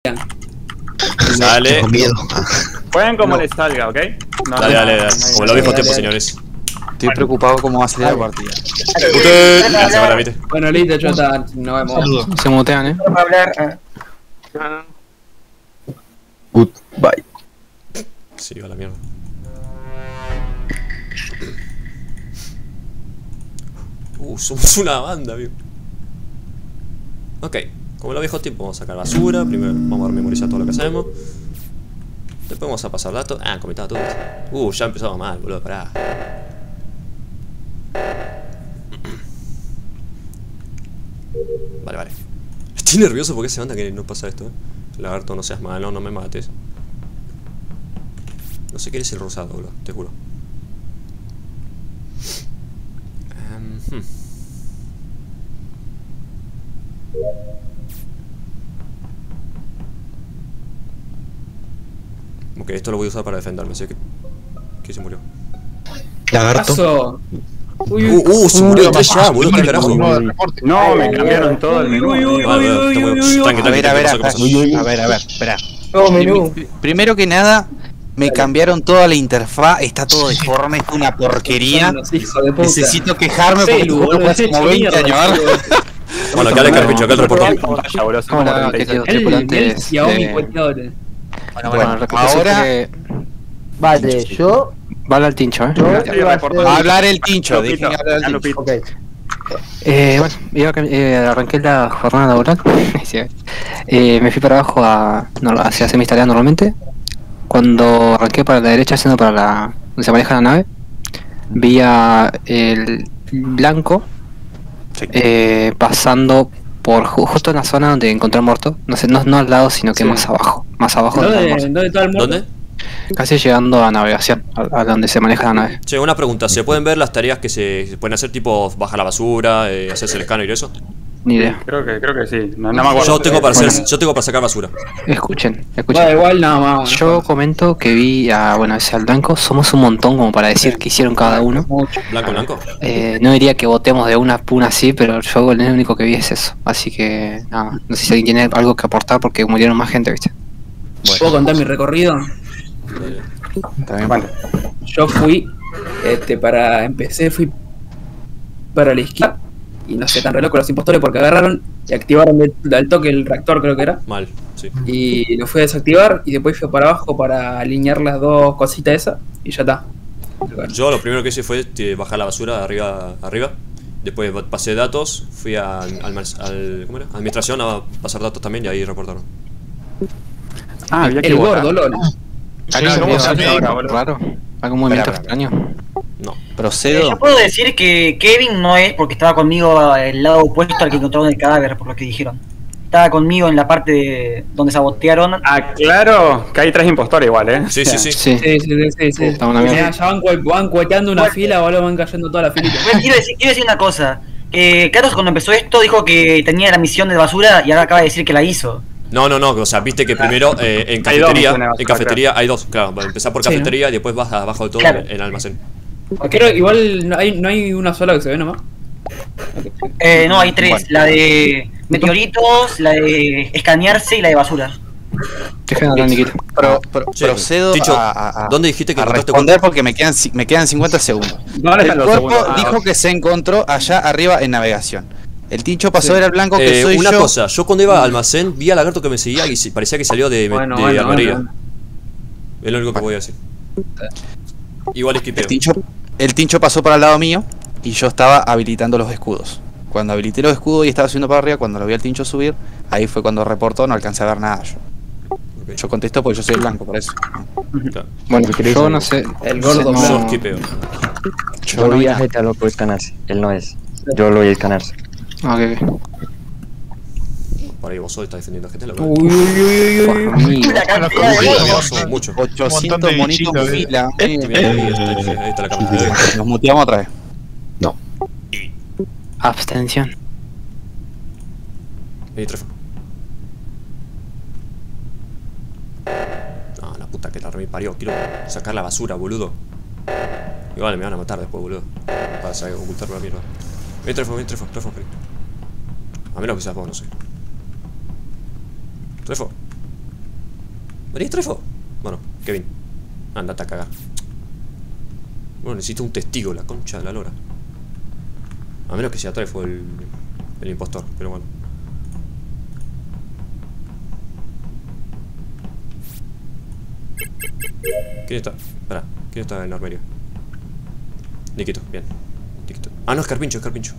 Dale. Jueguen como les salga, ¿ok? Dale. Como lo dijo tiempo, señores. Estoy preocupado cómo va a salir la partida. Usted. Bueno, listo, Chota, nos vemos. Se mutean, Para hablar. Goodbye. Sí, va la mierda. Somos una banda, viejo. Ok, como lo viejo tiempo, vamos a sacar basura. Primero vamos a memorizar todo lo que hacemos. Después vamos a pasar datos. Comentaba todo. Ya empezamos mal, boludo, pará. Vale. Estoy nervioso porque se anda que no pasa esto, Lagarto, no seas malo, no me mates. No sé qué eres el rosado, boludo, te juro. Ok, esto lo voy a usar para defenderme, sé que se murió. Lagarto. Se murió 3 ya, boludo, qué carajo. No, me cambiaron todo el menú. A ver, espera. Primero que nada, me cambiaron toda la interfaz, está todo deforme, es una porquería. Necesito quejarme porque el hace como 20 años. Bueno, acá le carpicho, acá el reportero. Hola, queridos tripulantes. Bueno, ahora... Vale, yo... Va al tincho, Va a hablar el tincho, dejen hablar el tincho. Ok. Bueno, arranqué la jornada laboral. Me fui para abajo hacia mi tarea normalmente. Cuando arranqué para la derecha, haciendo para donde se maneja la nave, vi el blanco pasando por justo en la zona donde encontré el muerto. No sé, no al lado, sino que más abajo. Más abajo. ¿Dónde está el muerto? ¿Dónde? Casi llegando a navegación, a donde se maneja la nave. Che, una pregunta, ¿se pueden ver las tareas que se pueden hacer, tipo bajar la basura, hacerse el escáner y eso? Ni idea. Creo que sí, no me acuerdo. Yo tengo para sacar basura. Escuchen. Da igual, nada más. Yo comento que vi ese al blanco, somos un montón como para decir que hicieron cada uno. ¿Blanco? No diría que votemos de una así, pero yo lo único que vi es eso. Así que, nada, no sé si alguien tiene algo que aportar porque murieron más gente, ¿viste? ¿Puedo contar mi recorrido? Bueno, yo fui fui para la izquierda y no sé, tan reloj con los impostores porque agarraron y activaron al toque el reactor, creo que era. Mal, sí. Y lo fui a desactivar y después fui para abajo para alinear las dos cositas esas y ya está. Yo lo primero que hice fue bajar la basura de arriba. Después pasé datos, fui ¿cómo era? Administración a pasar datos también y ahí reportaron. Había que el votar. gordo, LOL. Raro. ¿Algún movimiento extraño? No. Procedo. Yo puedo decir que Kevin no es porque estaba conmigo al lado opuesto al que encontraron el cadáver, por lo que dijeron. Estaba conmigo en la parte donde sabotearon. Claro que hay 3 impostores igual, Sí. Sí. Ya van cueteando una fila, boludo, van cayendo toda la filita. Quiero decir una cosa. Carlos cuando empezó esto dijo que tenía la misión de basura y ahora acaba de decir que la hizo. No, o sea, viste que primero en cafetería hay 2, claro, empezar por cafetería y después vas abajo de todo en almacén. Creo igual no hay una sola que se ve nomás. No, hay 3, la de meteoritos, la de escanearse y la de basura. Procedo Ticho, a ¿dónde dijiste que encontraste responder porque me quedan 50 segundos. El cuerpo dijo que se encontró allá arriba en navegación. El Tincho pasó a ver al blanco que soy una yo. cosa, yo cuando iba al almacén vi al lagarto que me seguía y parecía que salió de armería. Es lo único que voy a decir. Igual esquipeo. El Tincho pasó para el lado mío y yo estaba habilitando los escudos. Cuando habilité los escudos y estaba subiendo para arriba, cuando lo vi al Tincho subir, ahí fue cuando reportó, no alcancé a ver nada yo. Yo contesto porque yo soy el blanco, por eso. Claro. Bueno, yo no sé. El gordo Yo esquipeo. Yo vi a GTA loco escanarse, él no es. Yo lo vi a escanarse. Ok. Por ahí vos estás defendiendo a gente, la Uy. mucho. 800 monitos en fila. Ahí está la cámara. Nos muteamos otra vez. No. Abstención. Trefo. No, la puta que la remil parió. Quiero sacar la basura, boludo. Igual me van a matar después, boludo. Para ocultarme la mierda. Trefo. A menos que seas vos, no sé. Trefo. ¿Venís, Trefo? Bueno, Kevin. Andate a cagar. Bueno, necesito un testigo, la concha de la lora. A menos que sea Trefo el impostor, pero bueno. ¿Quién está? Espera, ¿quién está en el armario? Nikito, bien. Nikito. Ah, no, es Carpincho, es Carpincho.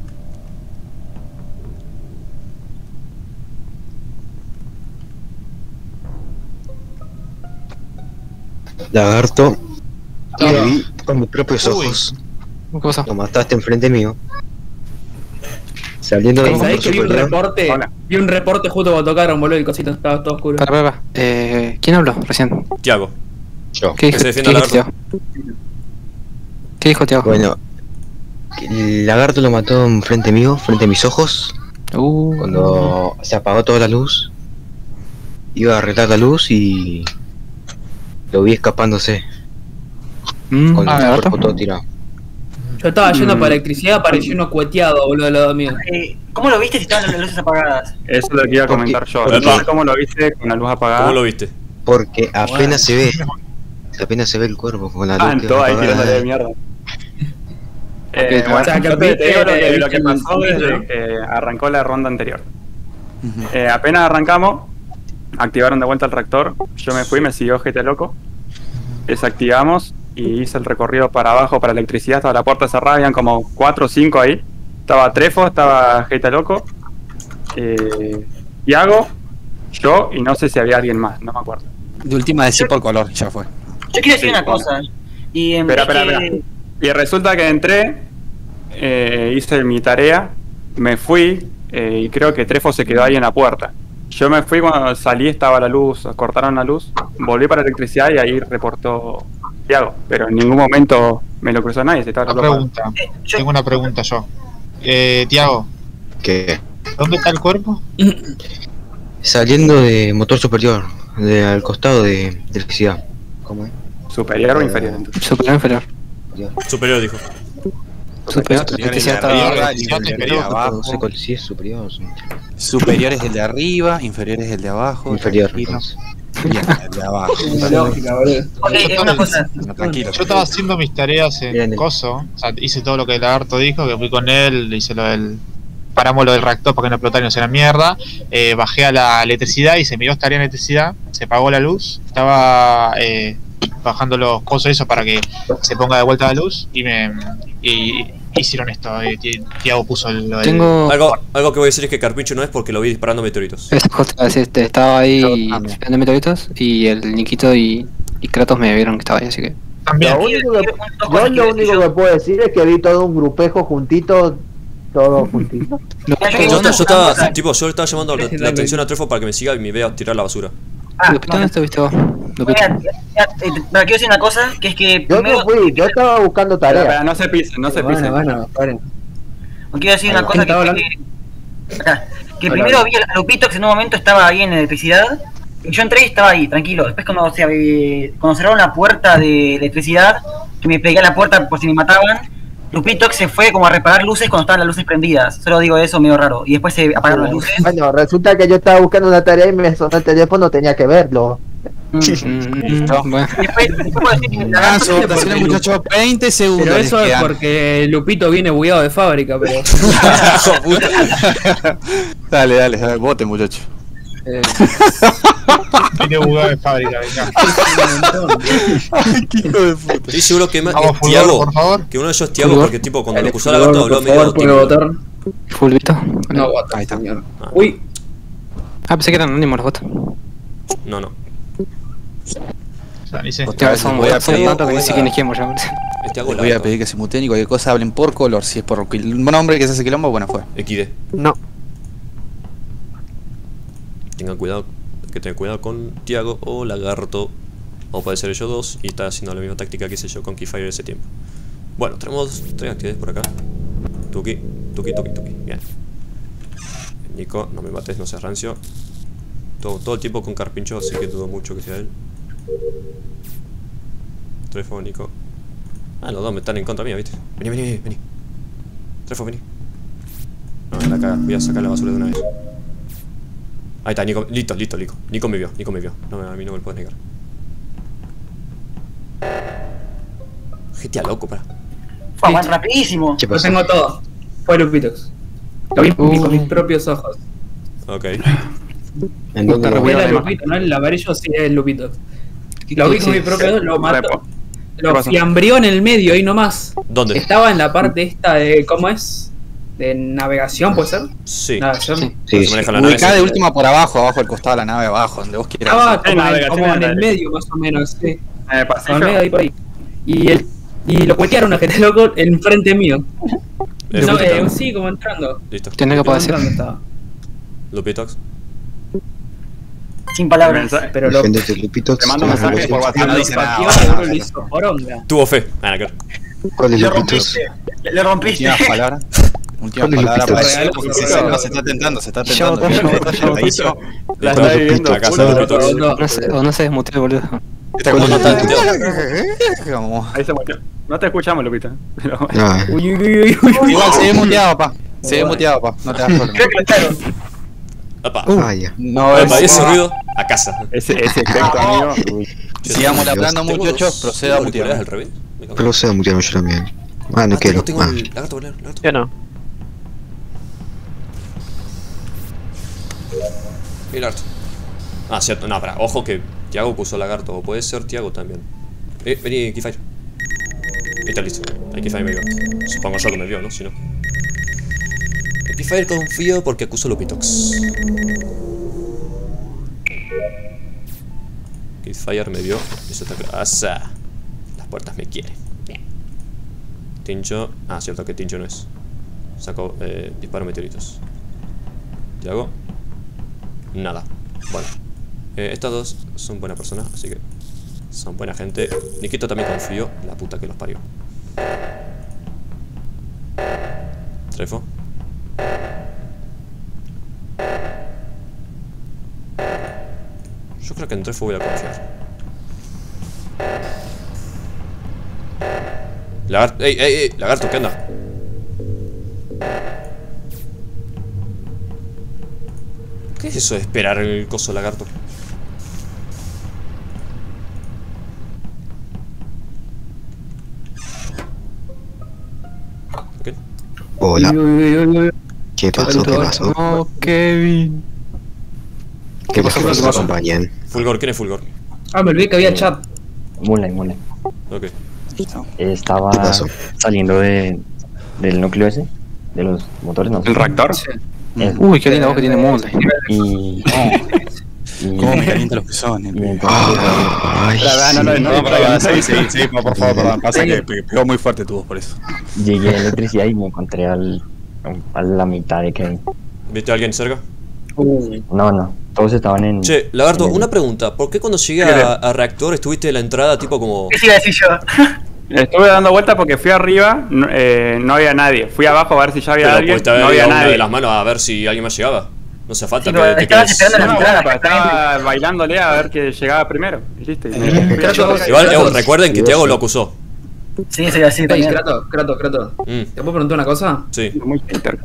Lagarto, te vi con mis propios ojos. ¿Qué pasa? Lo mataste enfrente mío. Saliendo de un ¿Sabés que vi un superior. reporte? Hola. Vi un reporte justo cuando tocaron, boludo, el cosito estaba todo oscuro. Para. ¿Quién habló recién? Tiago. Yo. ¿Qué dijo? se defienda ¿Qué dijo Lagarto. Tiago? ¿Qué dijo Tiago? Bueno, que el lagarto lo mató enfrente mío, frente a mis ojos. Cuando se apagó toda la luz, iba a arreglar la luz y lo vi escapándose con el ¿Lagarto? cuerpo todo tirado. Yo estaba yendo para electricidad, apareció uno cueteado, boludo, al lado mío. ¿Cómo lo viste si estaban las luces apagadas? Eso es lo que iba a comentar yo. Epa. No sé cómo lo viste con la luz apagada. ¿Cómo lo viste? Porque apenas se ve. Apenas se ve el cuerpo con la luz. que todo ahí apagada. tirándole de mierda. o sea, que yo te digo viste lo que el pasó video, desde ¿no? que arrancó la ronda anterior. Apenas arrancamos, activaron de vuelta el reactor. Yo me fui, me siguió GT Loco. Desactivamos y hice el recorrido para abajo, para electricidad. Estaba la puerta cerrada, habían como 4 o 5 ahí. Estaba Trefo, estaba GT Loco, Tiago, yo y no sé si había alguien más, no me acuerdo. De última decir por color, ya fue. Yo quiero decir Sí, una bueno. cosa. Y Espera. Y resulta que entré, hice mi tarea, me fui y creo que Trefo se quedó ahí en la puerta. Yo me fui, cuando salí estaba la luz, cortaron la luz, volví para electricidad y ahí reportó Tiago, pero en ningún momento me lo cruzó nadie, se estaba Una bloqueado. pregunta. Tengo una pregunta yo. Tiago, ¿Qué? ¿dónde está el cuerpo? Saliendo de motor superior, al costado de electricidad. ¿Cómo es? ¿Superior o inferior entonces? Superior, inferior. Superior, dijo. Superior, Superior electricidad es de arriba, estaba. inferior es el de abajo. No sé cuál si es superior o inferior. Superior es el de arriba, inferior es el de abajo. Inferior, tranquilo. entonces. Bien, el de abajo. Lógica, boludo. una cosa. Tranquilo. Yo estaba haciendo mis tareas en Bien. Coso. O sea, hice todo lo que el lagarto dijo, que fui con él, hice lo del... Paramos lo del reactor para que no explotara y no se la mierda. Bajé a la electricidad, hice mis 2 tareas en electricidad, se apagó la luz. Estaba bajando los cosos eso para que se ponga de vuelta la luz y hicieron esto. Tiago puso lo del... Tengo. Algo que voy a decir es que Carpincho no es porque lo vi disparando meteoritos. Esa cosa, estaba ahí esperando meteoritos y el Nikito y Kratos me vieron que estaba ahí, así que. También. Yo lo único que puedo decir es que vi todo un grupejo juntito, todo juntito. Yo estaba llamando la atención a Trefo para que me siga y me vea tirar la basura. ¿Dónde estuviste vos? Mira, quiero decir una cosa, que es que Yo primero, no fui, yo estaba buscando Espera, tareas. no se pisen, no se pisen. Bueno, paren. quiero decir una Ahí va. cosa ¿Quién estaba que primero vi a Lupito que en un momento estaba ahí en electricidad. Y yo entré y estaba ahí, tranquilo. Después cuando cerraron la puerta de electricidad, que me pegué a la puerta por si me mataban, Lupito se fue como a reparar luces cuando estaban las luces prendidas. Solo digo eso, medio raro. Y después se apagaron las luces. Bueno, resulta que yo estaba buscando una tarea y me sonó el teléfono, tenía que verlo. Bueno. Después puedo decir que la Ah, verdad, su votación, muchachos, 20 segundos. Pero les eso es quedan. porque Lupito viene bugueado de fábrica, pero. Dale, voten, muchachos. Tiene bugado de fábrica, venga. Qué hijo de puta. Estoy seguro que Vamos, es Fulgor, Tiago. por favor. Que uno de ellos es Tiago Fulgor. porque tipo cuando lo acusó a Por Lagarto habló medio favor, puede tímido. votar. Fulvito. No, votar. Ahí está. Señor. Ah, Uy, Pensé que eran anónimos los votos. No. O sea, ni sé. Otra vez Son voy a son pedir, tantos que ni sé quién es quién ya. Es Tiago les voy a Lagarto. pedir que se muteen y cualquier cosa hablen por color. Si es por nombre que se hace quilombo, bueno, fue. XD. No. Tengan cuidado, hay que tener cuidado con Tiago o Lagarto. O puede ser ellos dos y está haciendo la misma táctica que hice yo con Keyfire ese tiempo. Bueno, tenemos 3 actividades por acá. Tuki. Bien. Nico, no me mates, no seas rancio. Todo el tiempo con Carpincho, así que dudo mucho que sea él. Trefo, Nico. Los dos me están en contra mía, ¿viste? Vení. Trefo, vení. No, la caga, voy a sacar la basura de una vez. Ahí está, Nico. Listo. Nico me vio. No, a mí no me lo puedes negar. GTA loco, para. Van rapidísimo. Lo tengo todo. Fue Lupitox. Lo vi con mis propios ojos. Ok. ¿En dónde lo Era Lupito, ¿no? El amarillo sí es Lupitox. Lo vi con mis propios ojos, lo mató. Lo fiambrió en el medio, ahí nomás. ¿Dónde? Estaba en la parte esta de. ¿Cómo es? ¿De navegación, puede ser? Sí. Navegación. Sí, Se maneja la nave. Ubicá de última por abajo del costado de la nave abajo, donde vos quieras. Estaba Hay navegación como en en el la medio, más o menos, sí. Pasillo. En el medio, ahí por ahí. Y lo cuetearon a gente loco enfrente mío. No, sí, como entrando. Listo. Tiene que poder decir. Entrando estaba. Lupitox. Sin palabras. Pero lo Gente de Lupitox. Te mando un mensaje por WhatsApp. No dice nada. pateó, lo hizo poronga. Tuvo fe. Claro. ¿Cuál es Le Lupitox? rompiste. Le rompiste. Últimas palabras. Últimas ¿Cuál es palabras Lupito? para decir, Regalo, porque regalo. se está tentando. La Listo, está viviendo. la casa de Lupitox. O no se desmuteó, boludo. Está como como- Ahí se murió. No te escuchamos, Lupita. Pero... Ah, Uy, uy, uy, uy. Igual se ve muteado, papá. Se ve muteado, papá. No te das problema. Creo que lo echaron. Opa. ah, ya. No, Epa, y ese ruido a casa. Ese secreto, amigo. Sigamos hablando, Tengo muchachos. dos Proceda a auriculares mutear. al revés. Me cago. Pero se va muteando yo también. Ah, no quiero. Tengo Ah. el lagarto, lagarto. Yo no. El lagarto. Ah, cierto. No, pará. Ojo que Tiago puso lagarto. O puede ser Tiago también. Vení, Keyfire. Ahí está listo. Ahí Keyfire me vio. Supongo yo que me vio, ¿no? Si no. Keyfire confío porque acuso Lupitox. Keyfire me vio. Eso está claro. ¡Asa! Las puertas me quieren. Tincho. Ah, cierto que Tincho no es. Saco disparo meteoritos. Tiago. Nada. Bueno. Estas dos son buenas personas, así que son buena gente. Nikito también confío. La puta que los parió. Trefo. Yo creo que en Trefo voy a confiar. Lagarto. ¡Ey! Lagarto, ¿qué anda? ¿Qué es eso de esperar el coso lagarto? ¿Qué? Hola. Uy, uy, uy, uy. ¿Qué pasó? ¿Qué pasó? No, Kevin. ¿Qué pasó? ¿Qué pasó? Acompañan. Fulgor, ¿quién es Fulgor? Ah, me olvidé que había chat. Moonlight. Ok. Estaba ¿Qué pasó? saliendo del núcleo ese, de los motores, no sé. ¿El reactor? Uy, qué linda voz que tiene Moonlight. Y ¿Cómo me calienta los pezones? y entonces Ay, No, Sí, por favor, perdón. Pasa que pegó muy fuerte tu voz por eso. llegué a electricidad y me encontré a la mitad de Kevin. ¿Viste a alguien cerca? No, todos estaban en... Che, Lagarto, en el- una pregunta. ¿Por qué cuando llegué a reactor estuviste en la entrada tipo como... ¿Qué iba a decir yo? Estuve dando vueltas porque fui arriba, no había nadie. Fui abajo a ver si ya había Pero alguien, pudiste haber no ido había a una de nadie. las manos a ver si alguien más llegaba. No hace falta Sí, que pero te estabas quedes... esperando la No, entrada. pero estaba bailándole a ver que llegaba primero. Y listo. Y me fui. Igual, recuerden que Tiago lo acusó. Sí, soy así Ey, también. Kratos. ¿Te puedo preguntar una cosa? Sí. Muy hater.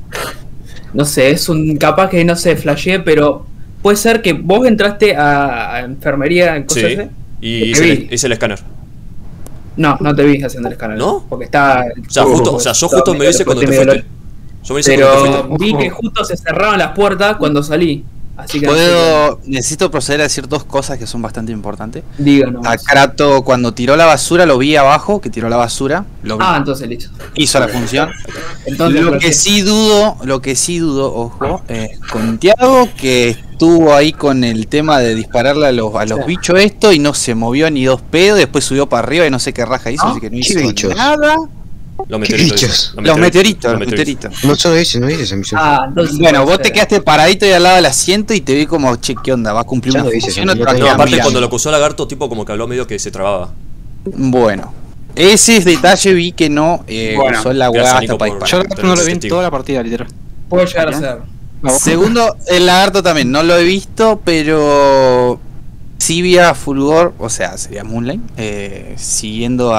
No sé, es un capaz que no sé, flashé, pero puede ser que vos entraste a enfermería en cosas Sí. ese. Y Te vi. hice el escáner. No te vi haciendo el escáner. ¿No? Porque está. O sea, yo justo me hice cuando te fuiste. Yo me hice cuando te Pero fuiste. vi que justo se cerraron las puertas cuando salí. Así que Necesito proceder a decir dos cosas que son bastante importantes. díganos. A Kratos cuando tiró la basura lo vi abajo, que tiró la basura, lo vi. Ah, entonces listo. Hizo la función. Entonces, Lo que sí dudo, ojo, con Tiago, que estuvo ahí con el tema de dispararle a los bichos esto y no se movió ni dos pedos, después subió para arriba y no sé qué raja hizo, así que no hizo bichos? nada. Los ¿Qué meteoritos. bichos? Los meteoritos. No son ese, no es esa misión. Ah, entonces. Bueno, vos te quedaste paradito ahí al lado del asiento y te vi como, che, ¿qué onda? ¿Va a cumplir Ya una lo hice, función ya o te lo va a hice. No, quedar aparte mirando? cuando lo acusó Lagarto, tipo como que habló medio que se trababa. Bueno, ese detalle vi que no Bueno, usó la gracias, hueá Nico, hasta para por- disparar. Yo no lo vi en toda la partida, literal. Puede llegar a ser. Segundo, el lagarto también, no lo he visto, pero sí vi a Fulgor, o sea, sería Moonlight, siguiendo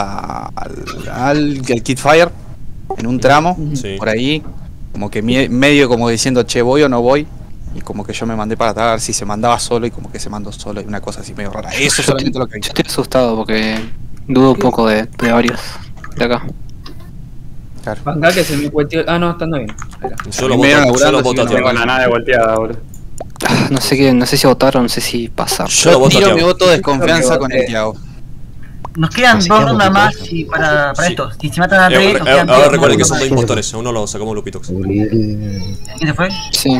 al Kidfire en un tramo, Sí. por ahí, como que medio como diciendo, che, voy o no voy. Y como que yo me mandé para atrás, si se mandaba solo y como que se mandó solo y una cosa así medio rara. Eso es solamente lo que Yo estoy asustado porque dudo un poco de varios de acá. Claro. Acá que se me cuestió. Ah, no, estando bien. Acá. Yo lo voto a Tengo la nave volteada, boludo. No sé si votaron, no sé si pasar. Yo voto a tiro Tiago. mi voto de desconfianza con el Tiago. Nos quedan Así dos quedamos, rondas más chicos. y para Sí. esto. Si se matan a tres, nos quedan Ahora dos recuerden que rondas son dos más. impostores. A uno lo sacamos Lupitox. ¿Quién se fue? Sí.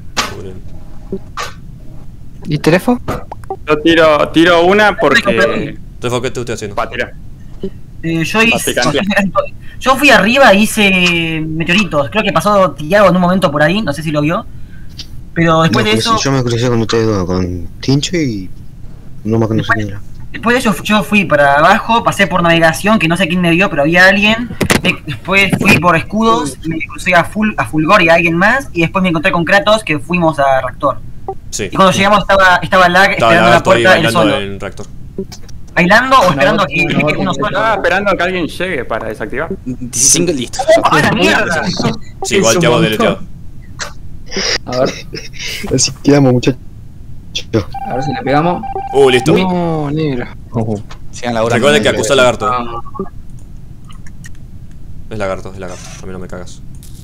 ¿Y Telefo? Yo tiro una porque. Trefo, ¿qué te estoy haciendo? Va a tirar. Yo fui arriba e hice meteoritos. Creo que pasó Tiago en un momento por ahí, no sé si lo vio. Pero después de eso. Yo me crucé con ustedes dos, con Tincho y no me conocí quién era. Después de eso yo fui para abajo, pasé por navegación, que no sé quién me vio, pero había alguien. Después fui por escudos, me crucé a Fulgor y a alguien más. Y después me encontré con Kratos, que fuimos a Reactor. Sí. Y cuando llegamos estaba Lag esperando en la Lagarto ahí puerta él bailando solo. en reactor. ¿Bailando o esperando a que uno solo? Estaba esperando que alguien llegue para desactivar. 15 listo. ¡Ah, la mierda! Sí, igual Tiago deleteado. A ver, Así quedamos, muchachos. a ver si le pegamos. Listo. No, negro. Sigan laburando. Recuerden que acusó al lagarto. Ah, Es lagarto, es lagarto. A mí no me cagas.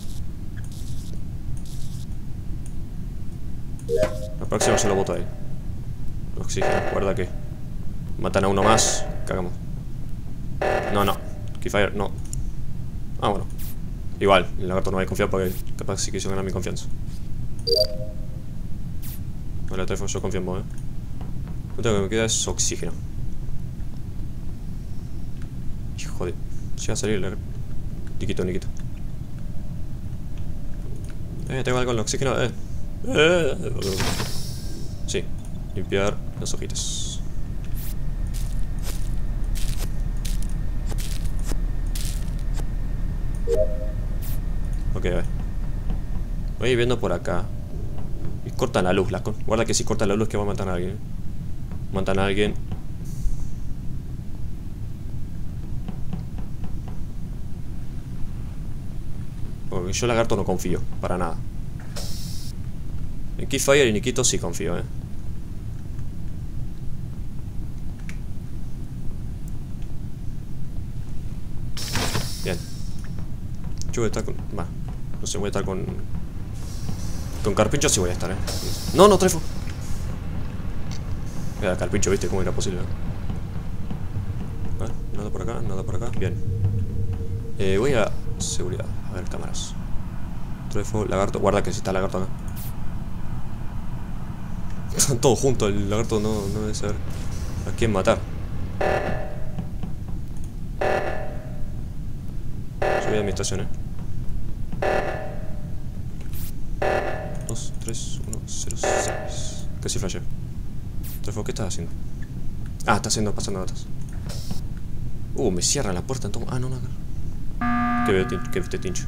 La próxima se lo voto a él. Oxígeno, guarda que matan a uno más, cagamos. No. Keyfire, no. Ah, bueno. Igual, el lagarto no va a confiar porque capaz sí quiso ganar mi confianza. Hola, Trefo, yo confío en vos, Lo único que me queda es oxígeno. Hijo de... Llega a salir el lagarto. Niquito. Tengo algo en el oxígeno, Sí, limpiar los ojitos. Ok, a ver. Voy viendo por acá. Y cortan la luz, guarda que si cortan la luz que va a matar a alguien. Matan a alguien. Porque yo lagarto no confío, para nada. En Keyfire y Nikito sí confío, Bien. Yo voy a estar con... no sé, voy a estar con... Con Carpincho sí voy a estar, No, Trefo. Mira, Carpincho, viste cómo era posible, Nada por acá, bien. Voy a... Seguridad, a ver, cámaras. Trefo, lagarto, guarda que si está lagarto acá. Están todos juntos, el lagarto no debe saber a quién matar. Subí a mi estación, 2, 3, 1, 0, 6. Casi flashé. Trefo, ¿qué estás haciendo? Ah, está pasando datos. Me cierra la puerta entonces. No. ¿Qué veo, qué viste, Tincho?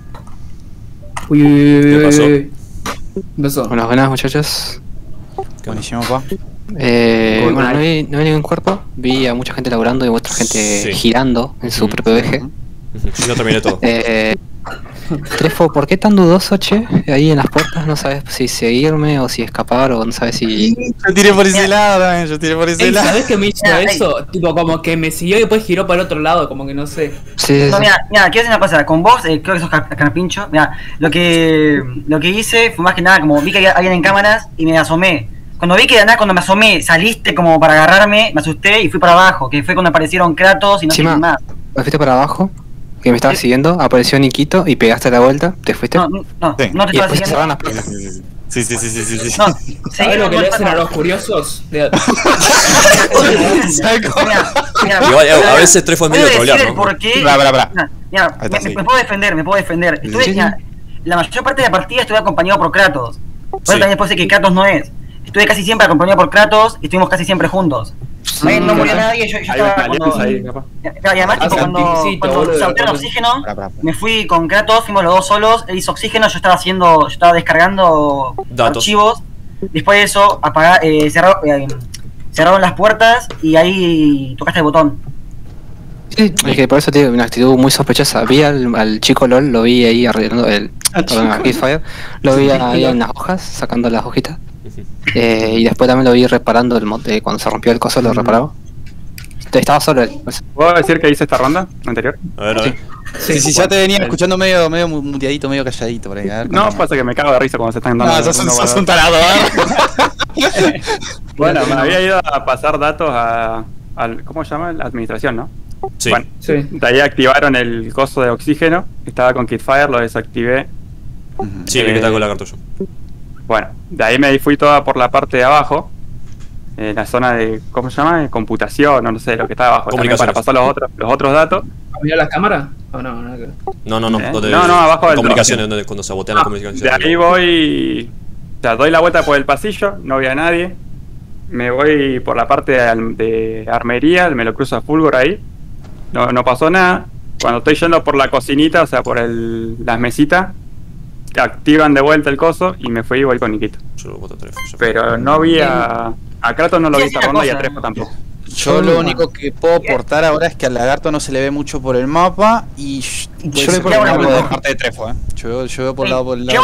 ¿Qué pasó? ¿Qué pasó? Buenas muchachos. Buenísimo, pa. Bueno, no vi ningún cuerpo. Vi a mucha gente laburando y a otra gente girando en su propio eje. Yo terminé todo. Trefo, ¿por qué tan dudoso, che? Ahí en las puertas, no sabes si seguirme o si escapar o no sabes si... Yo tiré por ese lado, lado. ¿Sabes qué me hizo eso? Tipo, como que me siguió y después giró para el otro lado, como que no sé. Sí. Mira, quiero decir una cosa, con vos, creo que sos Carpincho. Mira, lo que hice fue más que nada, como vi que había alguien en cámaras y me asomé. Cuando vi que de nada, cuando me asomé, saliste como para agarrarme, me asusté y fui para abajo, que fue cuando aparecieron Kratos y no sé quién más. ¿Me fuiste para abajo? Que me estabas siguiendo, apareció Nikito y pegaste la vuelta, ¿te fuiste? No te estaba siguiendo. Cerraron las puertas. Sí. ¿Sabes lo que le hacen a los curiosos? Igual, a veces Trefo es medio trolear, ¿no? ¿Por qué? Mira, me puedo defender. La mayor parte de la partida estuve acompañado por Kratos. Por eso también puedo decir que Kratos no es. Estuve casi siempre acompañado por Kratos y estuvimos casi siempre juntos. No murió nadie, yo estaba y además cuando salté el oxígeno, me fui con Kratos, fuimos los dos solos, él hizo oxígeno, yo estaba descargando archivos. Después de eso cerraron las puertas y ahí tocaste el botón. Sí, es que por eso tengo una actitud muy sospechosa. Vi al chico LOL, lo vi ahí arreglando perdón, a Killfire. Lo vi ahí en las hojas, sacando las hojitas. Y después también lo vi reparando el mod de cuando se rompió el coso, lo reparaba. Estaba solo él. ¿Puedo decir que hice esta ronda anterior? A ver, a ver. Sí, ya te venía escuchando medio muteadito, medio calladito por ahí. A ver, No, pasa que me cago de risa cuando se están dando. no, sos un tarado, Bueno, me había ido a pasar datos al ¿cómo se llama? La administración, ¿no? Sí. Bueno, de ahí activaron el coso de oxígeno. Estaba con Killfire, lo desactivé. Sí, vi que está con la cartucho. Bueno, de ahí me fui toda por la parte de abajo. La zona de, ¿cómo se llama? De computación, no sé, lo que está abajo. También para pasar los otros datos. ¿Miró las cámaras? ¿O no? No, No, abajo del comunicaciones, donde cuando sabotean las comunicaciones. De ahí voy. O sea, doy la vuelta por el pasillo, no veo a nadie. Me voy por la parte de armería, me lo cruzo a Fulgor ahí. No pasó nada. Cuando estoy yendo por la cocinita, o sea, por las mesitas, activan de vuelta el coso y me fui y voy con Nikito. Pero no vi a Kratos, no lo vi esta ronda y a Trefo tampoco. Yo lo único que puedo aportar ahora es que al lagarto no se le ve mucho por el mapa y yo veo por el lado de parte de Trefo, Yo veo por el lado Mira,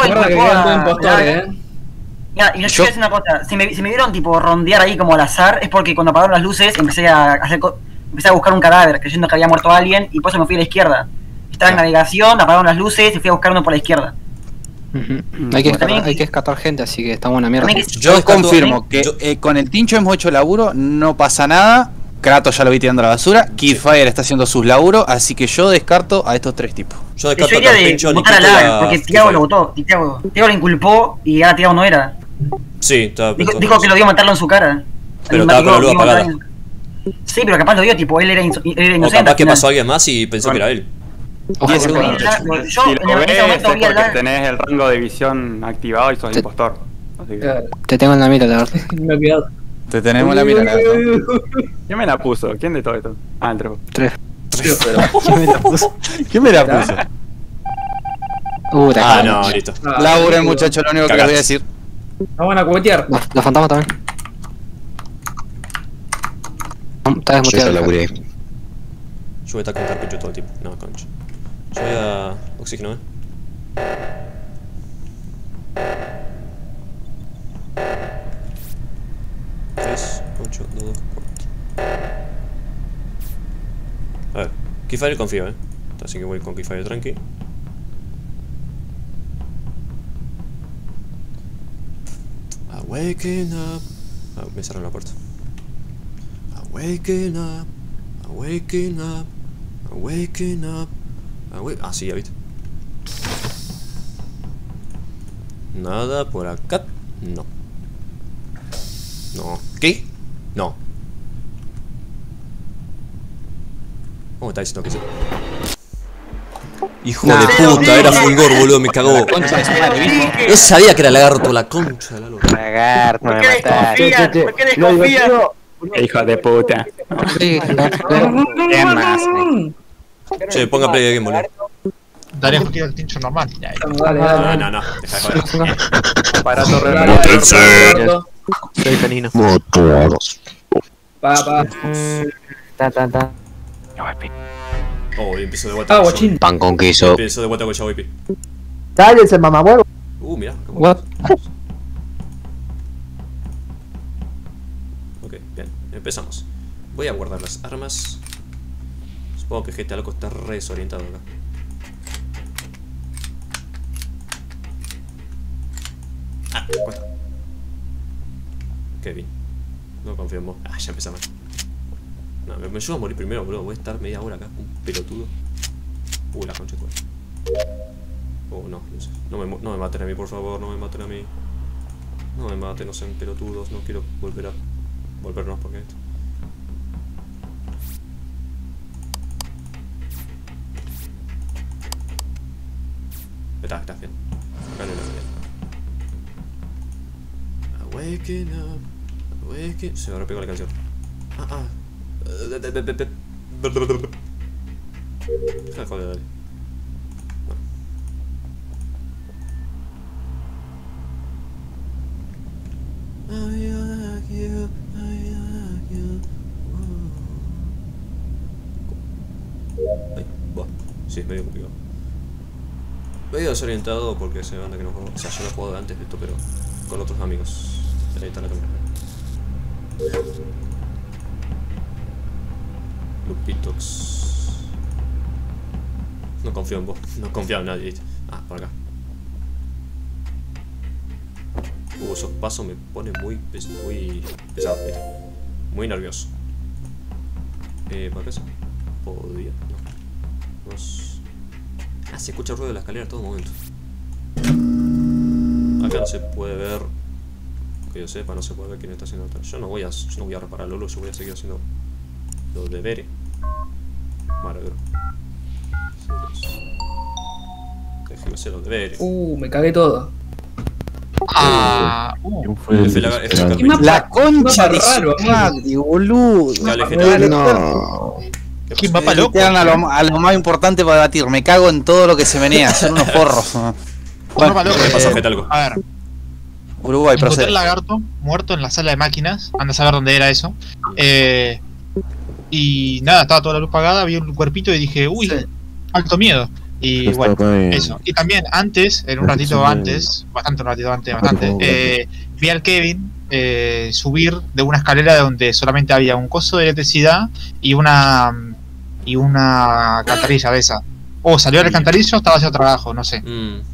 y yo quiero decir una cosa, si me vieron tipo rondear ahí como al azar, es porque cuando apagaron las luces empecé a buscar un cadáver, creyendo que había muerto alguien, y por eso me fui a la izquierda. Estaba en navegación, apagaron las luces y fui a buscar uno por la izquierda. Hay que escatar gente, así que está buena mierda. Yo confirmo que con el Tincho hemos hecho laburo, no pasa nada. Kratos ya lo vi tirando a la basura. Killfire está haciendo sus laburos, así que yo descarto a estos tres tipos. Yo descarto a Tincho, votar a Lag, porque Tiago lo votó. Tiago lo inculpó y ahora Tiago no era. Sí, dijo que lo dio matarlo en su cara. Pero estaba con la luz apagada. Sí, pero capaz lo dio, tipo, él era inocente. O capaz que pasó alguien más y pensó que era él. Si lo ves es porque tenés el rango de visión activado y sos impostor. Te tengo en la mira, la verdad. Te tenemos la mira, la verdad. ¿Quién me la puso? ¿Quién de todo esto? Ah, el Trefo. ¿Quién me la puso? ¿Quién me la puso? No, listo. Laura, muchacho, lo único que les voy a decir. Vamos a cubetear. Los fantasmas también. Está desmuteado. Yo voy a estar con cartucho todo el tiempo. No, concha. Yo voy a oxígeno, 3, 8, 2, 4. A ver, Killfire confío, así que voy con Killfire tranqui. Waking up. Me cerraron la puerta. Waking up. Waking up. Waking up. Ah, sí, ya viste. Nada por acá. No. ¿Qué? No. ¿Cómo está diciendo que sí? Hijo de puta, era Fulgor, boludo, me cagó. No sabía que era lagarto, la concha de la luz. Lagarto, me mataste. ¿Por qué desconfías? Hijo de puta. ¿Qué más? Che, ponga play de game, boludo. Dale jodido el Tincho normal. No, deja de joder. Aparato Soy canino. Pa. Oh, y empiezo de vuelta. Guachín. Pan con queso. Empiezo de vuelta con Shawaipi. Cállense, mamahuevo. Mirá. What? Ok, bien, empezamos. Voy a guardar las armas. Supongo que GTA loco está re desorientado acá. Cuesta. Qué bien. No confío en vos. Ya empezamos. No, me ayuda a morir primero, boludo. Voy a estar media hora acá, un pelotudo. La concha de cuál. No sé. No me maten a mí, por favor, no me maten a mí. No me maten, no sean pelotudos. No quiero volvernos porque esto. Estás bien. Gane la final. Waking up. Waking. Se me repegó la canción. Deja de joder, dale. Ay, sí, es medio complicado. Medio desorientado porque se banda que no juego. O sea, yo no he jugado antes de esto, pero con otros amigos. Ahí está la cámara. Lupitox. No confío en vos. No confío en nadie. Ah, por acá. Esos pasos me ponen muy pesado, ¿viste? Muy nervioso. ¿Para qué se podía? No. Ah, se escucha el ruido de la escalera en todo momento. Acá no se puede ver. Que yo sepa, no se puede ver quién está haciendo esto. Yo no voy a reparar Lolo, yo voy a seguir haciendo los deberes. Maravilla. Déjeme hacer los deberes. Me cagué todo. La concha de su madre, boludo. ¿Quién va para loco? A lo más importante para debatir. Me cago en todo lo que se menea. Son unos forros. Bueno, ¿qué pasó, Getalco? A ver. Uruguay, encontré el lagarto muerto en la sala de máquinas. Anda a saber dónde era eso. Y nada, estaba toda la luz apagada. Vi un cuerpito y dije, uy, alto miedo. Y bueno, eso. Y también antes, en un ratito antes, vi al Kevin subir de una escalera donde solamente había un coso de electricidad y una alcantarilla de esa. O salió al alcantarillo o estaba haciendo trabajo, no sé.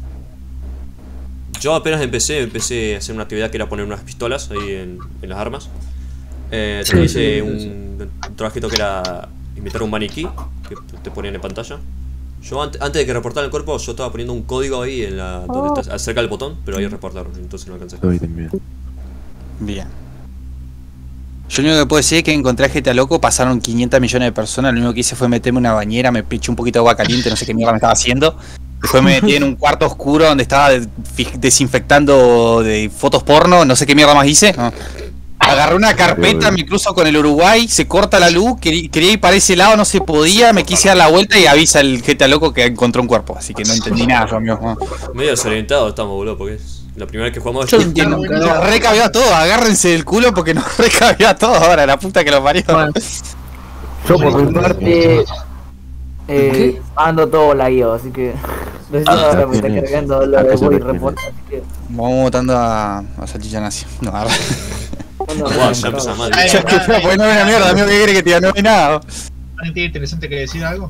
Yo apenas empecé a hacer una actividad que era poner unas pistolas ahí en las armas. También hice un trabajito que era imitar un maniquí que te ponían en pantalla. Yo antes de que reportaran el cuerpo, yo estaba poniendo un código ahí en donde está cerca del botón, pero ahí reportaron, entonces no alcancé. Bien. Yo lo único que puedo decir es que encontré a GTA Loco, pasaron 500 millones de personas, lo único que hice fue meterme en una bañera, me eché un poquito de agua caliente, no sé qué mierda me estaba haciendo. Después me metí en un cuarto oscuro donde estaba desinfectando de fotos porno, no sé qué mierda más hice. Agarré una carpeta, me cruzo con el Uruguay, se corta la luz, quería ir para ese lado, no se podía, me quise dar la vuelta y avisa el GTA Loco que encontró un cuerpo, así que no entendí nada yo, amigo. Medio desorientado estamos, boludo, porque es la primera vez que jugamos. Yo entiendo, nos recabió a todos, agárrense del culo porque nos recabió a todos ahora, la puta que los parió. Yo por mi parte ando todo lagueado, así que ahora me está cargando lo de Boy Report, así que vamos votando a Salchicha Nazi. No, a ver. Ya empezamos mal. Pues no ve una mierda, amigo, ¿qué quiere que te diga? No ve nada. ¿Alguien tiene interesante que decir algo?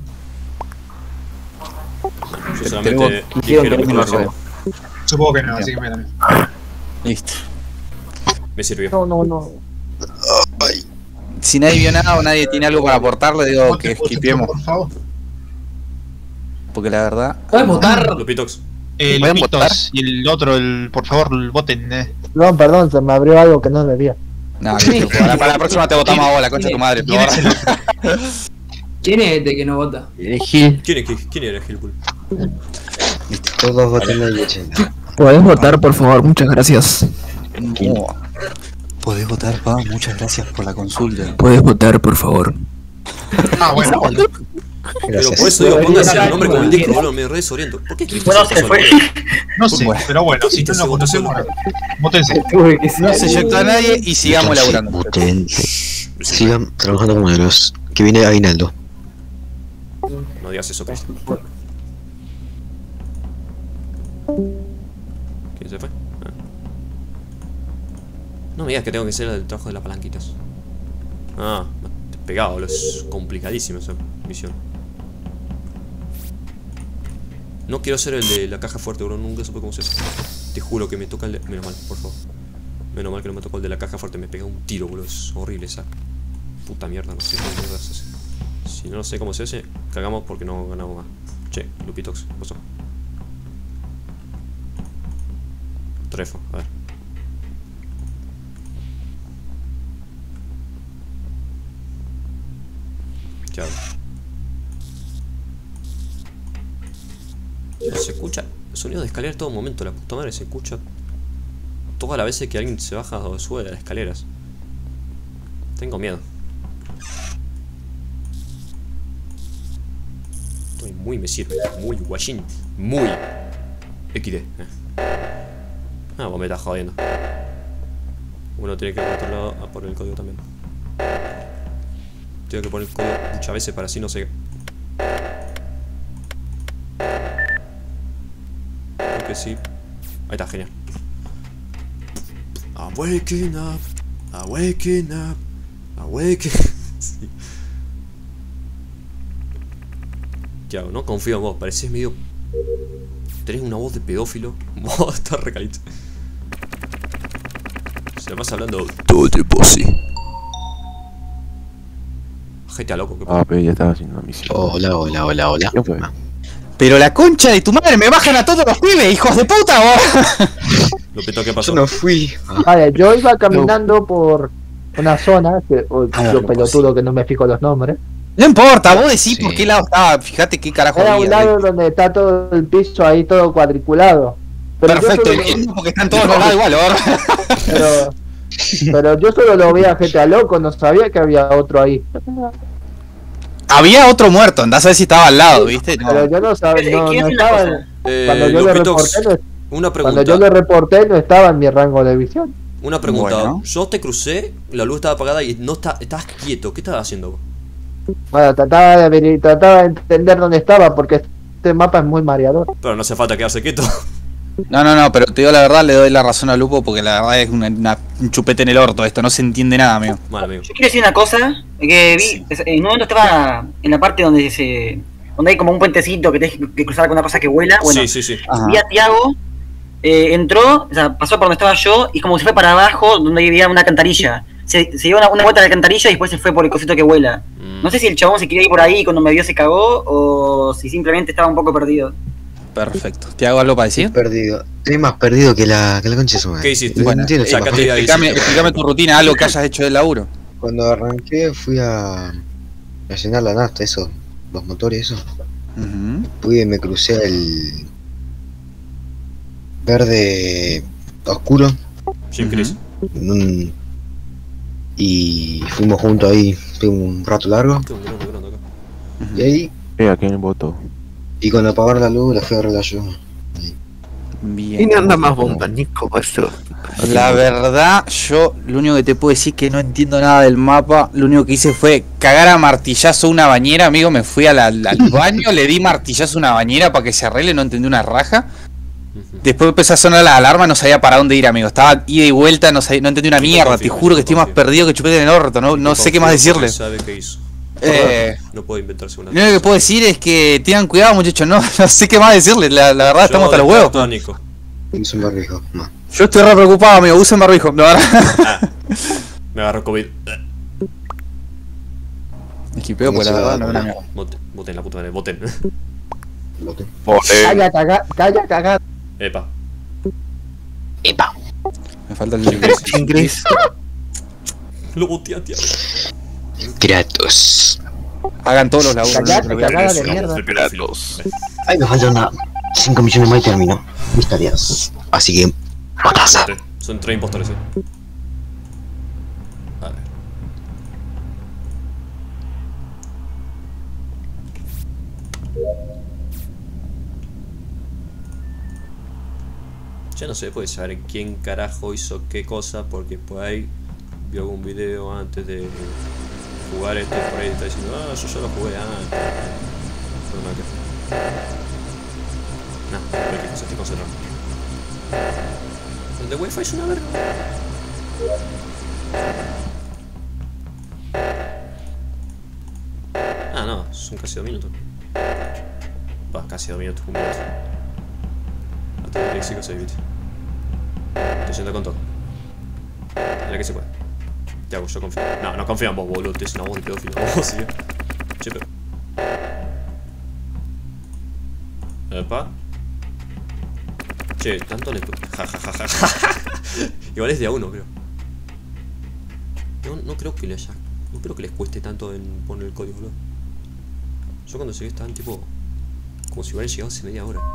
Yo solamente dije lo mejor que supongo que no, así que me también. Listo. Me sirvió. No. Si nadie vio nada o nadie tiene algo para aportar, le digo que skipiemos. Por favor. Porque la verdad. ¿Puedes votar? Lupitox. Lupitos y el otro, por favor, voten. No, perdón, se me abrió algo que no debía. No, listo, para la próxima te votamos a vos, la concha de tu madre. ¿Quién es este que no vota? Gil. ¿Quién era Gilpul? Todos voten a Yechen. ¿Puedes votar, por favor? Muchas gracias. No. Podés votar, pa, muchas gracias por la consulta. ¿Puedes votar, por favor? Ah, bueno. Pero por eso digo, póngase el nombre como el disco, boludo, me re desoriento. ¿Por qué Bueno, se fue. No sé, pero bueno, si no lo conocemos, votense. No se eyectó a nadie y sigamos laburando. Voten. Sigan trabajando como de los que viene aguinaldo. No digas eso, Cristian. ¿Quién se fue? Ah. No me digas que tengo que hacer el trabajo de las palanquitas. Ah, pegado, boludo, es complicadísimo esa misión. No quiero ser el de la caja fuerte, bro, nunca supe cómo se hace. Te juro que me toca el de... Menos mal, por favor. Menos mal que no me tocó el de la caja fuerte, me pega un tiro, boludo, es horrible esa puta mierda, no sé cómo mierda se hace. Si no sé cómo se hace, cagamos porque no ganamos más. Che, Lupitox, ¿qué pasó? Trefo, a ver. Chao. Se escucha el sonido de escalera en todo momento, la puta madre, se escucha todas las veces que alguien se baja o sube de las escaleras. Tengo miedo. Estoy muy me sirve, muy guachín, muy XD. Ah, vos me estás jodiendo. Uno tiene que ir al otro lado a poner el código también. Tengo que poner el código muchas veces para así no se... que sí. Ahí está, genial. I'm waking up. I'm waking up. I'm waking. Sí. ¿Qué hago? No confío en vos, parecés medio. Tenés una voz de pedófilo. Está recaliente. Se la vas hablando todo tipo así. GTA loco, ¿qué pasa? Ah, pero ya estaba haciendo una misión. Hola. ¿Qué fue? Pero la concha de tu madre, me bajan a todos los pibes, hijos de puta, vos. Lupito, ¿qué pasó? Yo no fui. Vale, yo iba caminando por una zona, yo pelotudo que no me fijo los nombres. No importa, vos decís Sí. por qué lado estaba, fíjate qué carajo Era un había. lado donde está todo el piso ahí todo cuadriculado. Pero Perfecto, yo solo- entiendo porque están todos los lados igual, ¿verdad? pero yo solo lo veía GTA loco, no sabía que había otro ahí. Había otro muerto, andás a ver si estaba al lado, ¿viste? No. Pero yo no sabía, no ¿Quién hace una estaba. cosa? Cuando yo lo Lupitox, reporté, una cuando yo lo pregunta. reporté no estaba en mi rango de visión. Una pregunta. Bueno. Yo te crucé, la luz estaba apagada y no estabas quieto. ¿Qué estabas haciendo vos? Bueno, trataba de entender dónde estaba porque este mapa es muy mareador. Pero no hace falta quedarse quieto. No, pero te digo la verdad, le doy la razón a Lupo porque la verdad es un chupete en el orto esto, no se entiende nada, amigo. Mal, amigo. Yo quiero decir una cosa que vi. En un momento estaba en la parte donde hay como un puentecito que tienes que cruzar con una cosa que vuela. Bueno, Sí. Ajá. vi a Tiago, entró, o sea, pasó por donde estaba yo y como se fue para abajo donde había una alcantarilla. Se dio una vuelta a la alcantarilla y después se fue por el cosito que vuela. No sé si el chabón se quería ir por ahí y cuando me vio se cagó o si simplemente estaba un poco perdido. Perfecto. ¿Te hago algo para decir? Perdido. Estoy más perdido que la concha de su madre. ¿Qué hiciste? No Bueno, entiendo qué sacate pasó. de ahí. Explícame tu rutina, algo que hayas hecho del laburo. Cuando arranqué fui a llenar la nafta, eso, los motores, eso. Me crucé el verde oscuro. Jim Chris. Y fuimos juntos ahí, fuimos un rato largo. Y ahí, ¿A quién votó? y cuando apagaron la luz, la fui a arreglar yo. Bien. Y no anda más bomba, Nico, maestro. La verdad, yo lo único que te puedo decir es que no entiendo nada del mapa. Lo único que hice fue cagar a martillazo una bañera, amigo. Me fui al baño, le di martillazo a una bañera para que se arregle, no entendí una raja. Después empezó a sonar la alarma, no sabía para dónde ir, amigo. Estaba ida y vuelta, no entendí una mierda. Te juro que estoy más perdido que chupete en el orto. No sé qué más decirle. Sabe qué hizo. No puedo inventarse una. Lo único que puedo decir es que tengan cuidado, muchachos. No sé qué más decirle. La verdad, estamos hasta los huevos. Usa un barbijo, no. Yo estoy re preocupado, amigo. Usen barbijo. La verdad. Me agarró COVID. Esquipeo, pues la verdad, no es una mierda. Voten la puta madre, voten. Calla, cagada. Epa. Me falta el Ingres. Lo botea, tío. Kratos. Hagan todos los laburos. Callate, cagada de mierda. Ay, me faltan 5 millones más y termino mis tareas. Así que, matasa. Son 3 impostores, A ver. Ya no se puede saber quién carajo hizo qué cosa porque por ahí vio algún video antes de jugar esto por ahí está diciendo yo ya lo jugué antes. No, no, estoy concentrado. El de Wi-Fi es una verga. No, son casi 2 minutos. Va, casi 2 minutos, 1 minuto. Hasta el léxico se divide. Estoy yendo con todo. Mira que se puede. Te hago, yo confío. No confío en vos, boludo. Te es una voz de pedófilo. Vos, sí. Che, pero. Epa. Che, tanto le. Igual es de a uno, creo. No creo que le haya. No creo que les cueste tanto en poner el código, boludo. Yo cuando llegué estaban tipo. Como si hubieran llegado hace media hora.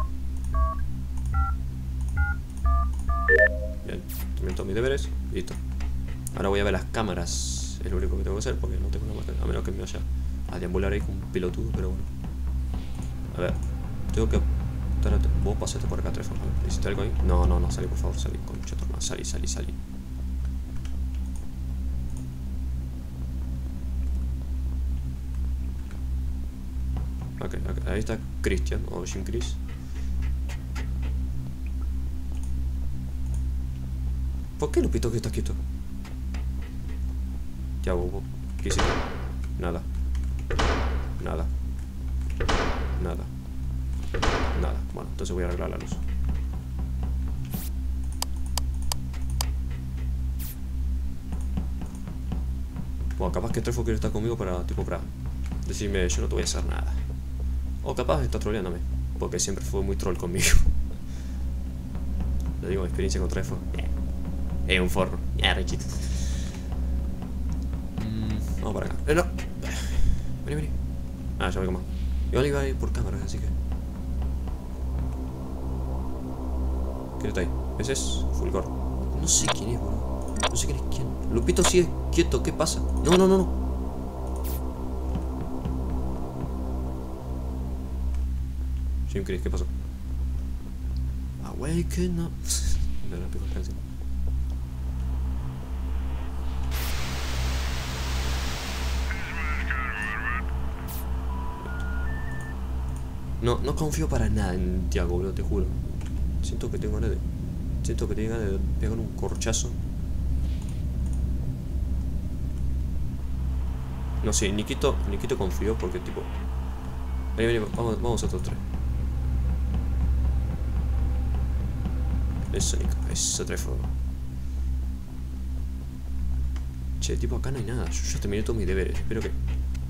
Bien, terminé todos mis deberes. Listo. Ahora voy a ver las cámaras. Es lo único que tengo que hacer porque no tengo nada más. A menos que me vaya a deambular ahí con un pelotudo, pero bueno. A ver. Tengo que. Vos pasaste por acá, Trefón. ¿Hiciste algo ahí? No, salí, por favor, salí. Concha tu hermana. Salí. Ok, ahí está Christian o Jim Chris. ¿Por qué Lupito que está quieto? Ya, bobo. ¿Qué hiciste? Nada. Nada. Nada. Nada. Bueno, entonces voy a arreglar la luz. Bueno, capaz que Trefo quiere estar conmigo para decirme yo no te voy a hacer nada. O capaz está trolleándome, porque siempre fue muy troll conmigo. Le digo, experiencia con Trefo. Un forro. Richito. Vamos para acá. No. Vení. Ah, ya voy como. Igual iba a ir por cámara, así que. ¿Quién está ahí? Ese es Fulgor. No sé quién es, boludo. No sé quién es quién. Lupito sigue quieto, ¿qué pasa? No. Jim Chris, ¿qué pasó? Awaken up. No, pico la canción. No confío para nada en Tiago, boludo, te juro. Siento que tengo ganas de pegar un corchazo. No sé, Nikito confió porque tipo. Vení, vamos a otros tres. Eso, Nico, eso Trefo. Che, tipo acá no hay nada. Yo ya terminé todos mis deberes, espero que.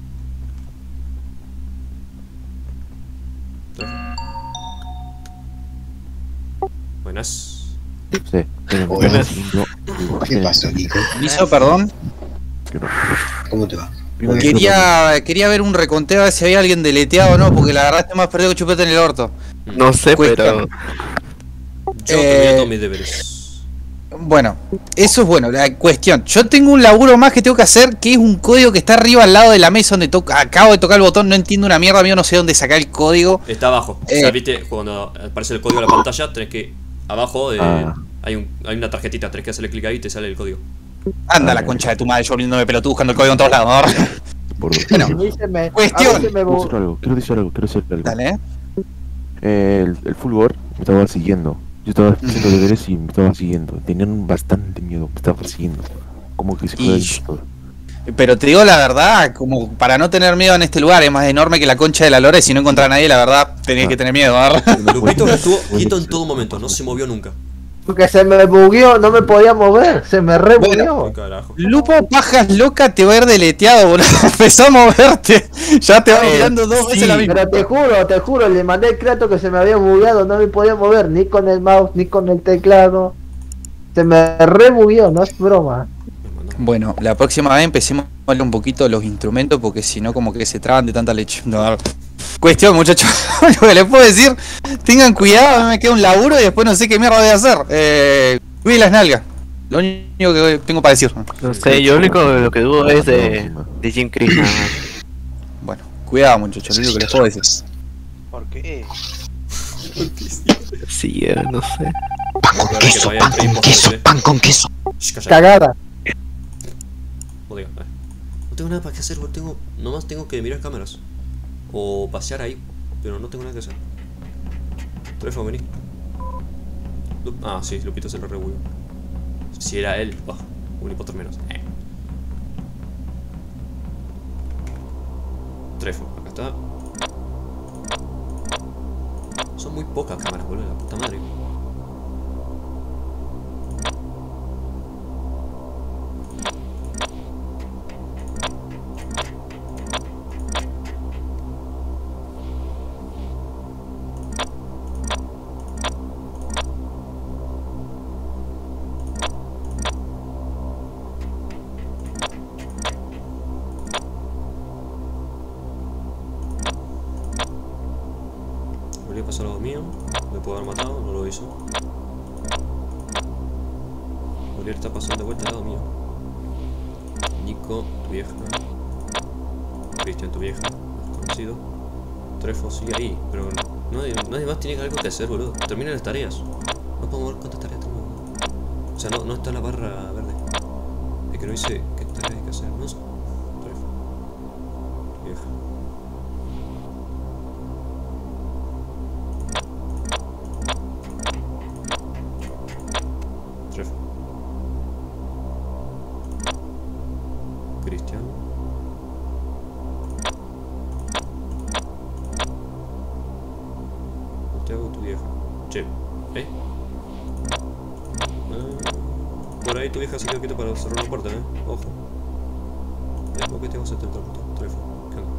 Buenas. Sí, ¿Qué pasó, Nico? Hizo, perdón. ¿Cómo te va? Quería ver un reconteo a ver si había alguien deleteado o no, porque la verdad estoy más perdido que chupete en el orto. No sé, pero... Yo terminé todos mis deberes. Bueno, eso es bueno, la cuestión. Yo tengo un laburo más que tengo que hacer, que es un código que está arriba al lado de la mesa donde acabo de tocar el botón, no entiendo una mierda, mío, no sé dónde sacar el código. Está abajo. O sea, viste, cuando aparece el código en la pantalla, tenés que... Abajo hay una tarjetita, tenés que hacerle clic ahí y te sale el código. Anda la concha de tu madre, yo volviéndome pelotudo buscando el código en todos lados. Bueno, cuestión. Quiero decir algo. Dale. El Fulgor me estaba siguiendo. Yo estaba haciendo deberes y me estaba siguiendo. Tenían bastante miedo, me estaba persiguiendo. Como que se fue del doctor. Pero te digo la verdad, como para no tener miedo en este lugar, es más enorme que la concha de la lora y si no encontrar a nadie, la verdad, tenés que tener miedo. Lupito estuvo quieto en todo momento, no se movió nunca. Porque se me bugueó, no me podía mover, se me rebugueó. Lupo Pajas Loca te va a ir deleteado, boludo. Empezó a moverte. Ya te va mirando dos veces la misma. Pero te juro, le mandé el Kratos que se me había bugueado, no me podía mover ni con el mouse ni con el teclado. Se me rebugueó, no es broma. Bueno, la próxima vez empecemos a hablar un poquito de los instrumentos porque si no como que se traban de tanta leche. No, cuestión, muchachos, lo que les puedo decir, tengan cuidado, me queda un laburo y después no sé qué mierda voy a hacer. Cuide las nalgas, lo único que tengo para decir. No sé, yo lo que dudo es de Jim Chris. Bueno, cuidado muchachos, lo único que les puedo decir. ¿Por qué? Sí, no sé. Pan con queso. Cagada. No tengo nada para qué hacer, nomás tengo que mirar cámaras. O pasear ahí, pero no tengo nada que hacer. Trefo, vení. Sí, Lupito se lo rebugueó. Si era él, un impostor menos. Trefo, acá está. Son muy pocas cámaras, boludo, la puta madre. Volví a pasar algo mío, me puedo haber matado, no lo hizo. Volví a estar pasando de vuelta al lado mío. Nico, tu vieja. Cristian, tu vieja, conocido. Trefo sigue ahí, pero nadie más tiene algo que hacer, boludo. Terminen las tareas. No podemos ver cuántas tareas tengo. O sea, no está la barra verde. Es que no dice qué tareas hay que hacer, no sé. Trefo. Tu vieja. Trefo. Tiago, tu vieja. Che, por ahí tu vieja se quedó quieta para cerrar la puerta, ojo. ¿Por qué te vas a tener el teléfono? ¿Qué onda?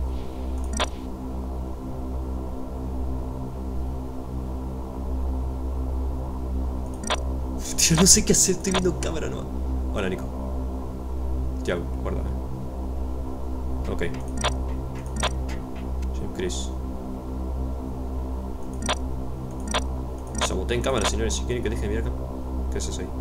Tío, no sé qué hacer, estoy viendo cámara nomás. Hola, Nico. Tiago, guarda. Ok. Jim Chris. Saboté en cámara, señores. Si quieren que deje de mirar acá. ¿Qué es eso ahí?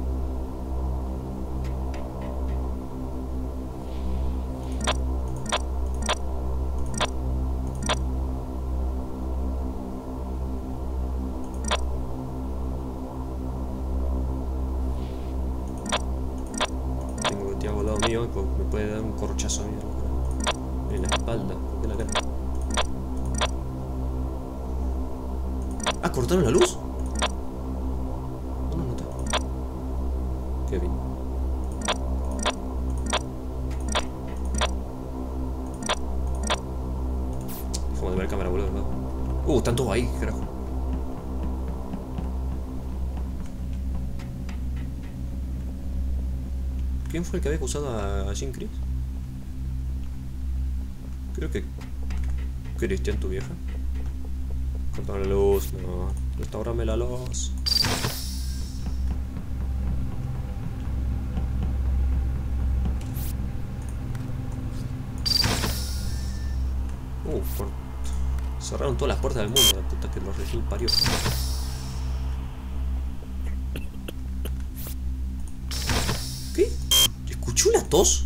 Tengo a Tiago al lado mío y me puede dar un corchazo a mí en la espalda, en la cara. Ah, ¿cortaron la luz? No, no está. Kevin. Dejamos de ver cámara, boludo, ¿no? Están todos ahí, carajo. ¿Quién fue el que había acusado a Jim Chris? Creo que... Cristian, tu vieja. Cortaron la luz, no. Restaurame la luz. Cerraron todas las puertas del mundo, la puta que los recién parió. ¿Qué? ¿Escuché una tos?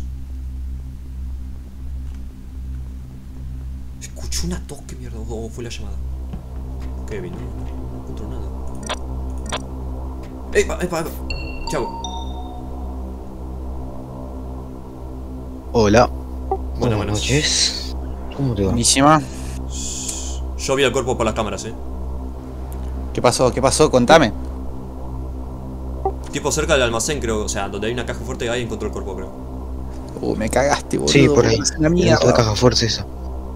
¿Escuché una tos? ¿Qué mierda? ¿O fue la llamada? Kevin, no encuentro nada. ¡Epa! Chavo. Hola. Buenas noches. ¿Cómo te va? Buenísima. Yo vi el cuerpo por las cámaras, ¿Qué pasó? ¿Qué pasó? Contame. Tipo cerca del almacén, creo. O sea, donde hay una caja fuerte, ahí encontró el cuerpo, creo. Me cagaste, boludo. Sí, por ahí. Una mierda. La caja fuerte esa.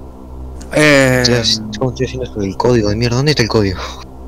¿Cómo estoy haciendo esto del código de mierda? ¿Dónde está el código?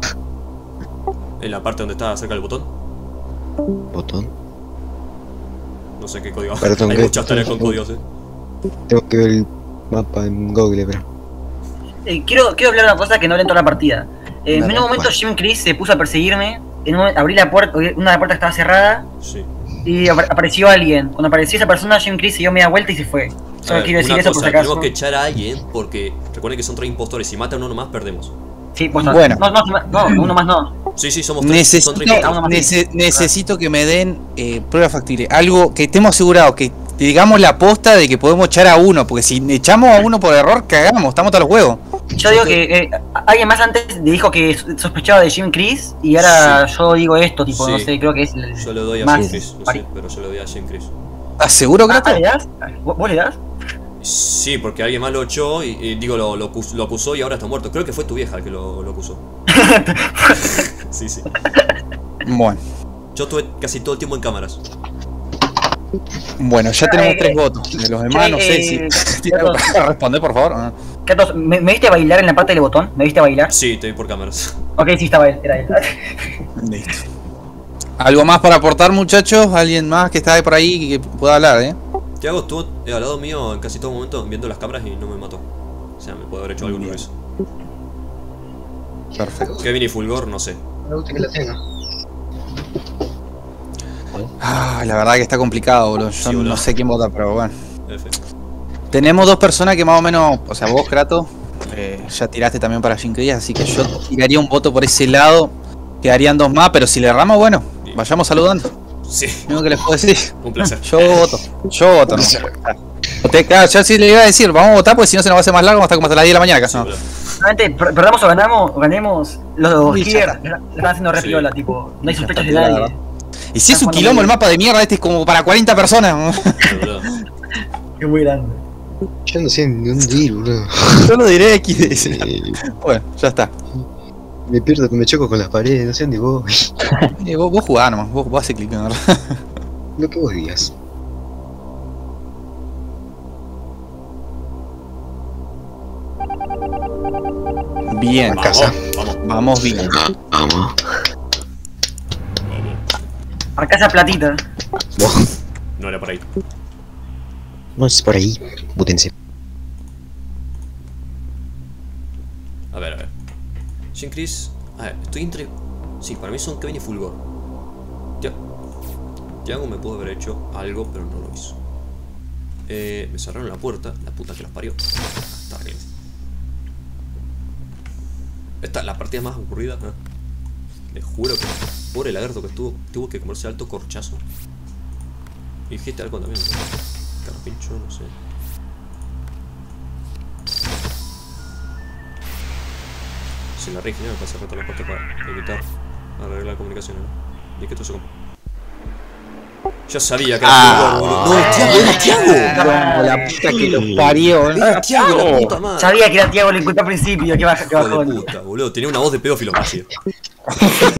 En la parte donde está cerca del botón. ¿Botón? No sé qué código. Perdón, hay muchas tareas con códigos, Tengo que ver el mapa en Google, pero... Quiero hablar de una cosa que no hablé en toda la partida. En un momento Jim Chris se puso a perseguirme. Abrí la puerta, una de las puertas estaba cerrada. Sí. Y apareció alguien. Cuando apareció esa persona, Jim Chris se dio media vuelta y se fue. Solo quiero decir eso por si acaso. Tenemos que echar a alguien porque recuerden que son 3 impostores. Si mata a uno nomás, perdemos. Sí, pues bueno. No, uno más no. Sí, somos 3. Necesito que me den prueba factible. Algo que estemos asegurados, que digamos la aposta de que podemos echar a uno. Porque si echamos a uno por error, cagamos, estamos todos los huevos. Yo digo que alguien más antes dijo que sospechaba de Jim Chris y ahora yo digo esto, tipo, no sé, creo que es el yo le doy a más Jim Chris, no sé, pero yo le doy a Jim Chris. ¿Estás seguro, Kratos? ¿Le das? ¿Vos le das? Sí, porque alguien más lo echó y digo, lo acusó y ahora está muerto. Creo que fue tu vieja el que lo acusó. Sí. Bueno. Yo estuve casi todo el tiempo en cámaras. Bueno, ya tenemos 3 votos. De los demás no sé si... ¿Responder, por favor? Carlos, ¿me viste bailar en la parte del botón? ¿Me viste bailar? Sí, te vi por cámaras. Ok, sí, estaba él, era él. Listo. ¿Algo más para aportar, muchachos? ¿Alguien más que está por ahí que pueda hablar, Tiago estuvo al lado mío en casi todo momento viendo las cámaras y no me mató. O sea, me puede haber hecho algún ruido. Perfecto. Kevin y Fulgor, no sé. Me gusta que la tenga. La verdad que está complicado, boludo. Yo Sí, no sé quién vota, pero bueno. F. Tenemos 2 personas que más o menos, o sea, vos, Kratos, ya tiraste también para Jim Chris, así que yo tiraría un voto por ese lado. Quedarían 2 más, pero si le erramos, bueno, vayamos saludando. Sí. Mismo que les puedo decir. Un placer. Yo voto, no. Claro, yo sí le iba a decir, vamos a votar porque si no se nos va a hacer más largo, vamos a estar como hasta las 10 de la mañana acá. ¿No? Realmente, perdamos o ganemos, los Gear están haciendo re piola, tipo, no hay sospechas de nadie. Y si es un quilombo el mapa de mierda, este es como para 40 personas. Es muy grande. Yo no sé ni dónde ir, boludo. Yo lo diré aquí de ese. Bueno, ya está. Me pierdo, me choco con las paredes, no sé dónde voy. Vos jugás nomás, vos haces clic, ¿verdad? Lo que vos digas. Bien. A casa. Vamos. Vamos bien. Vamos. Acá esa platita. No era por ahí. No es por ahí. Bútense. A ver. Jim Chris. A ver, estoy entre. Sí, para mí son Kevin y Fulgor. Tiago me pudo haber hecho algo, pero no lo hizo. Me cerraron la puerta. La puta que los parió. Está bien. Esta es la partida más aburrida. Les juro que pobre lagarto que tuvo que comerse alto corchazo. Y dijiste algo también. Carpincho, no sé. Si la rige, me pasa rato la puerta para evitar arreglar comunicaciones, ¿no? Y que todo se compra. Ya sabía que era Fulgor, boludo. No, es Tiago, era Tiago. No, la puta que los parió, Era Tiago, la puta madre. Sabía que era Tiago, lo encontré al principio. Que bajó. Hijo de puta, boludo. Tenía una voz de pedófilo, vacío.